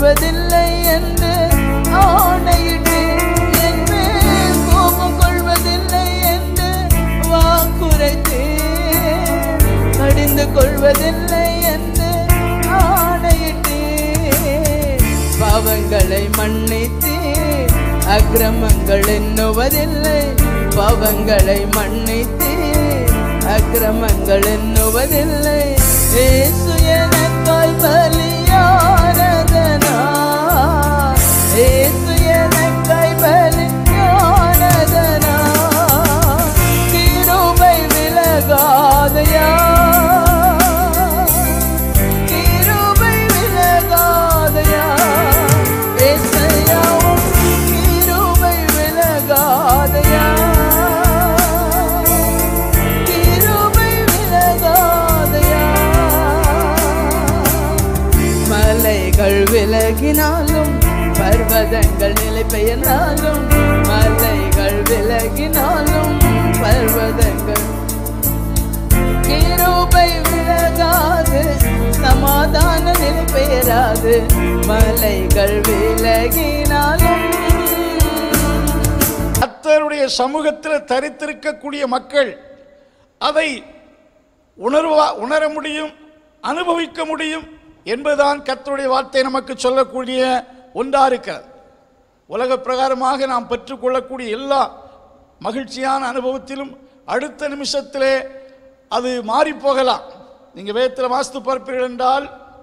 கொள்வதில்லை என்று ஆணையிட்டு என் மேல் கோபம் கொள்வதில்லை என்று வாக்குரைத்து கடிந்து கொள்வதில்லை என்று ஆணையிட்டு பாவங்களை மன்னித்து அக்கிரமங்கள் எண்ணுவதில்லை பாவங்களை மன்னித்து அக்கிரமங்கள் எண்ணுவதில்லை இயேசு எனக்காய் பலியானதனால் இயேசு எனக்காய் பலியானதனால் கிருபை விலகாதையா கிருபை விலகாதையா இயேசையா கிருபை விலகாதையா மலைகள் விலகினாலும் பர்வதங்கள் நிலை பெயர்ந்தாலும் மலைகள் விலகினாலும் பர்வதங்கள் கிருபை விலகாது சமாதான நிலை பெயராது மலைகள் விலகினாலும். கர்த்தருடைய சமூகத்தில் தரித்திருக்கக்கூடிய மக்கள் அதை உணர முடியும், அனுபவிக்க முடியும் என்பதுதான் கர்த்தருடைய வார்த்தை நமக்கு சொல்லக்கூடிய ஒன்றா இருக்கிறது. உலக பிரகாரமாக நாம் பெற்றுக்கொள்ளக்கூடிய எல்லா மகிழ்ச்சியான அனுபவத்திலும் அடுத்த நிமிஷத்திலே அது மாறி போகலாம். நீங்கள் வேதத்தில் வாசித்து பார்ப்பீர்கள் என்றால்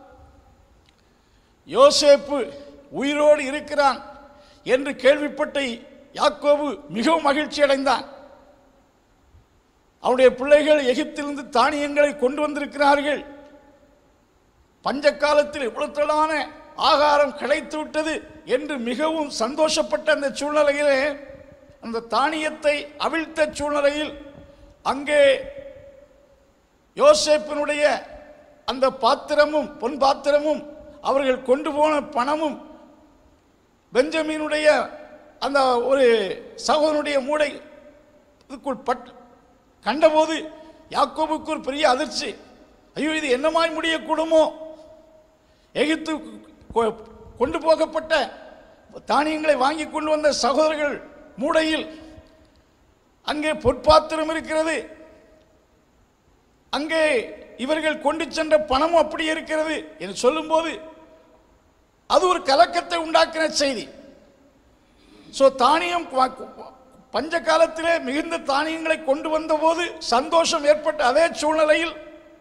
யோசேப்பு உயிரோடு இருக்கிறான் என்று கேள்விப்பட்ட யாக்கோபு மிகவும் மகிழ்ச்சி அடைந்தான். அவருடைய பிள்ளைகள் எகிப்திலிருந்து தானியங்களை கொண்டு வந்திருக்கிறார்கள், பஞ்ச காலத்தில் இவ்வளவுத்தலான ஆகாரம் கிடைத்து விட்டது என்று மிகவும் சந்தோஷப்பட்ட அந்த சூழ்நிலையிலே அந்த தானியத்தை அவிழ்த்த சூழ்நிலையில் அங்கே யோசேப்பினுடைய அந்த பாத்திரமும் பொன் பாத்திரமும் அவர்கள் கொண்டு போன பணமும் பெஞ்சமினுடைய அந்த ஒரு சகோதரனுடைய மூடை இதுக்குள் கண்டபோது யாக்கோபுக்கு ஒரு பெரிய அதிர்ச்சி. ஐயோ, இது என்னமாய் முடியக்கூடுமோ? எகிப்து கொண்டு போகப்பட்ட தானியங்களை வாங்கி கொண்டு வந்த சகோதரர்கள் மூடையில் அங்கே பொற்பாத்திரம் இருக்கிறது, அங்கே இவர்கள் கொண்டு சென்ற பணமும் அப்படி இருக்கிறது என்று சொல்லும்போது அது ஒரு கலக்கத்தை உண்டாக்கின செய்தி. தானியம் பஞ்ச காலத்திலே மிகுந்த தானியங்களை கொண்டு வந்த போது சந்தோஷம் ஏற்பட்ட அதே சூழ்நிலையில்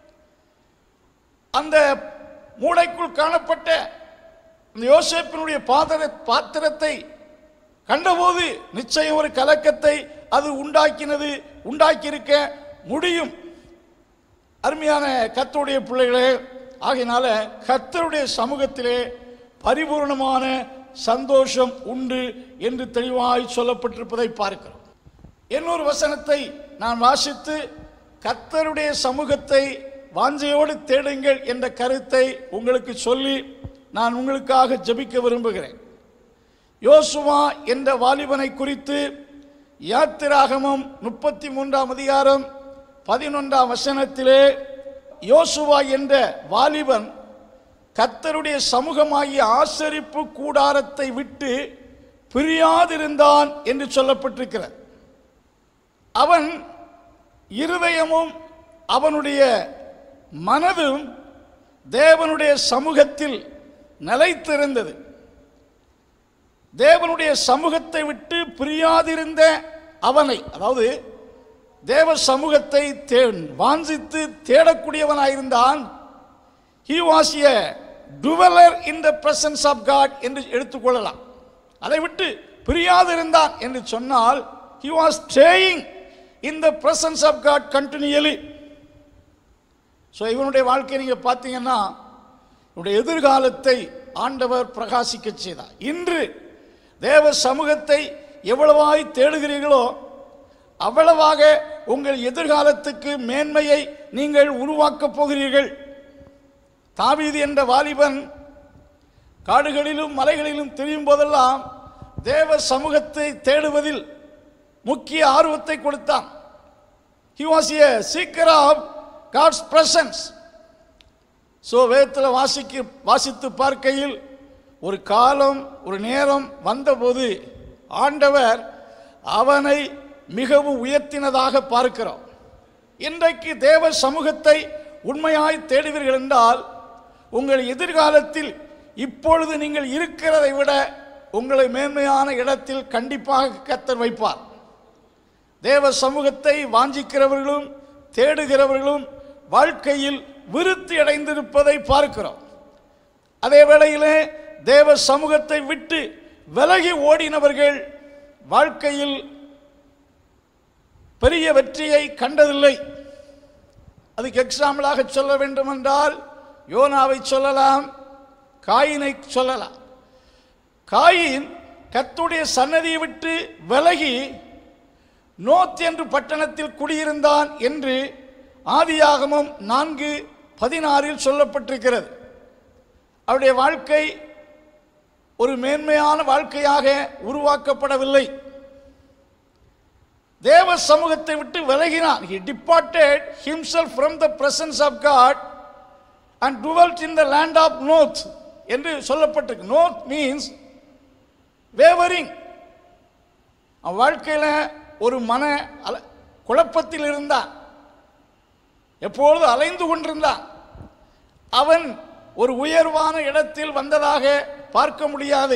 அந்த மூடைக்குள் காணப்பட்ட இந்த யோசேப்பினுடைய பாத்திரத்தை கண்டபோது நிச்சயம் ஒரு கலக்கத்தை அது உண்டாக்கியிருக்க முடியும். அருமையான கர்த்தருடைய பிள்ளைகளே, ஆகையினால கர்த்தருடைய சமூகத்திலே பரிபூர்ணமான சந்தோஷம் உண்டு என்று தெளிவாய் சொல்லப்பட்டிருப்பதை பார்க்கிறோம். இன்னொரு வசனத்தை நான் வாசித்து கர்த்தருடைய சமூகத்தை வாஞ்சையோடு தேடுங்கள் என்ற கருத்தை உங்களுக்கு சொல்லி நான் உங்களுக்காக ஜெபிக்க விரும்புகிறேன். யோசுவா என்ற வாலிபனை குறித்து யாத்திராகமம் 33ஆம் அதிகாரம் 11ஆம் வசனத்திலே யோசுவா என்ற வாலிபன் கர்த்தருடைய சமூகமாகிய ஆசரிப்பு கூடாரத்தை விட்டு பிரியாதிருந்தான் என்று சொல்லப்பட்டிருக்கிறார். அவன் இருதயமும் அவனுடைய மனதும் தேவனுடைய சமூகத்தில் நிலைத்திருந்தது. தேவனுடைய சமூகத்தை விட்டு பிரியாதிருந்த அவனை, அதாவது தேவ சமூகத்தை வாஞ்சித்து தேடக்கூடியவனாயிருந்தான். He was a dweller in the presence of God என்று எடுத்துக்கொள்ளலாம். அதை விட்டு பிரியாதிருந்தான் என்று சொன்னால் he was staying in the presence of God continually. இவனுடைய வாழ்க்கை நீங்க பார்த்தீங்கன்னா இவனுடைய எதிர்காலத்தை ஆண்டவர் பிரகாசிக்க செய்தார். இன்று தேவ சமூகத்தை எவ்வளவாய் தேடுகிறீர்களோ அவ்வளவாக உங்கள் எதிர்காலத்துக்கு மேன்மையை நீங்கள் உருவாக்கப் போகிறீர்கள். தாவீது என்ற வாலிபன் காடுகளிலும் மலைகளிலும் திரியும் போதெல்லாம் தேவ சமூகத்தை தேடுவதில் முக்கிய ஆர்வத்தை கொடுத்தான். He was a seeker of God's presence. வேதத்தில் வாசித்து பார்க்கையில் ஒரு காலம், ஒரு நேரம் வந்தபோது ஆண்டவர் அவனை மிகவும் உயர்த்தினதாக பார்க்கிறோம். இன்றைக்கு தேவ சமூகத்தை உண்மையாய் தேடுவீர்கள் என்றால் உங்கள் எதிர்காலத்தில் இப்பொழுது நீங்கள் இருக்கிறதை விட உங்களை மேன்மையான இடத்தில் கண்டிப்பாக கர்த்தர் வைப்பார். தேவ சமூகத்தை வாஞ்சிக்கிறவர்களும் தேடுகிறவர்களும் வாழ்க்கையில் விருத்தி அடைந்திருப்பதை பார்க்கிறோம். அதே வேளையிலே தேவ சமூகத்தை விட்டு விலகி ஓடினவர்கள் வாழ்க்கையில் பெரிய வெற்றியை கண்டதில்லை. அதுக்கு எக்ஸாம்பிளாக சொல்ல வேண்டும் என்றால் யோனாவை சொல்லலாம், காயினை சொல்லலாம். காயின் கர்த்தருடைய சன்னதியை விட்டு விலகி நோத் என்று பட்டணத்தில் குடியிருந்தான் என்று ஆதியாகமம் 4:16 சொல்லப்பட்டிருக்கிறது. அவருடைய வாழ்க்கை ஒரு மேன்மையான வாழ்க்கையாக உருவாக்கப்படவில்லை. தேவ சமூகத்தை விட்டு விலகினான். He departed himself from the presence of God and dwelt in the land of Noth என்று சொல்லப்பட்டிருக்கு. Noth means wavering. அவன் வாழ்க்கையில் ஒரு மன குழப்பத்தில் இருந்தான், எப்பொழுது அலைந்து கொண்டிருந்தான். அவன் ஒரு உயர்வான இடத்தில் வந்ததாக பார்க்க முடியாது.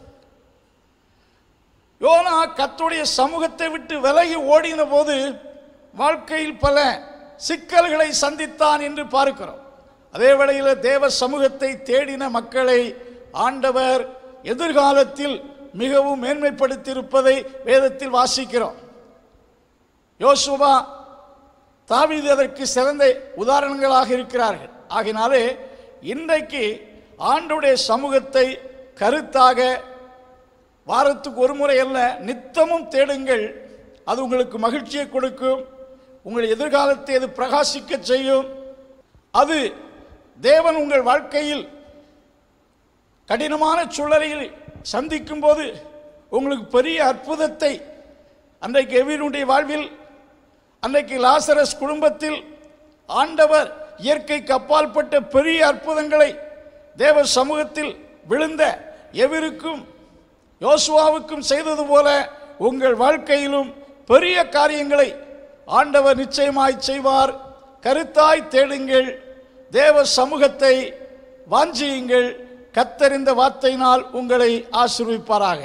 யோனா கர்த்தருடைய சமூகத்தை விட்டு விலகி ஓடின போது வாழ்க்கையில் பல சிக்கல்களை சந்தித்தான் என்று பார்க்கிறோம். அதே வேளையில் தேவ சமூகத்தை தேடின மக்களை ஆண்டவர் எதிர்காலத்தில் மிகவும் மேன்மைப்படுத்தியிருப்பதை வேதத்தில் வாசிக்கிறோம். யோசுவா, தாவீது அதற்கு சிறந்த உதாரணங்களாக இருக்கிறார்கள். ஆகினாலே இன்றைக்கு ஆண்டவருடைய சமூகத்தை கருத்தாக வாரத்துக்கு ஒரு முறை அல்ல, நித்தமும் தேடுங்கள். அது உங்களுக்கு மகிழ்ச்சியை கொடுக்கும். உங்கள் எதிர்காலத்தை அது பிரகாசிக்க செய்யும். அது தேவன் உங்கள் வாழ்க்கையில் கடினமான சூழலில் சந்திக்கும் போது உங்களுக்கு பெரிய அற்புதத்தை, அன்றைக்கு எவீனுடைய வாழ்வில், அன்றைக்கு லாசரஸ் குடும்பத்தில் ஆண்டவர் இயற்கைக்கு அப்பாற்பட்ட பெரிய அற்புதங்களை தேவ சமூகத்தில் விழுந்த எவருக்கும் யோசுவாவுக்கும் செய்தது போல உங்கள் வாழ்க்கையிலும் பெரிய காரியங்களை ஆண்டவர் நிச்சயமாய் செய்வார். கருத்தாய் தேடுங்கள், தேவ சமூகத்தை வாஞ்சியுங்கள். கர்த்தர் இந்த வார்த்தையினால் உங்களை ஆசீர்வதிப்பாராக.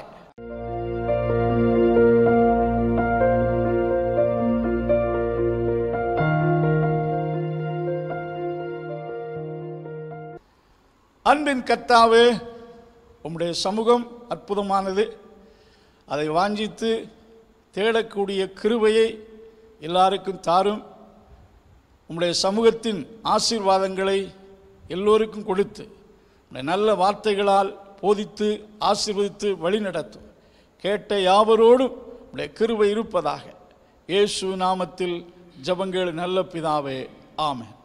அன்பின் கர்த்தாவே, உம்முடைய சமூகம் அற்புதமானது. அதை வாஞ்சித்து தேடக்கூடிய கிருபையை எல்லாருக்கும் தாரும். உம்முடைய சமூகத்தின் ஆசீர்வாதங்களை எல்லோருக்கும் கொடுத்து நல்ல வார்த்தைகளால் போதித்து ஆசீர்வதித்து வழிநடத்தும். கேட்ட யாவரோடும் உம்முடைய கிருபை இருப்பதாக. இயேசு நாமத்தில் ஜெபங்கள் நல்ல பிதாவே, ஆமென்.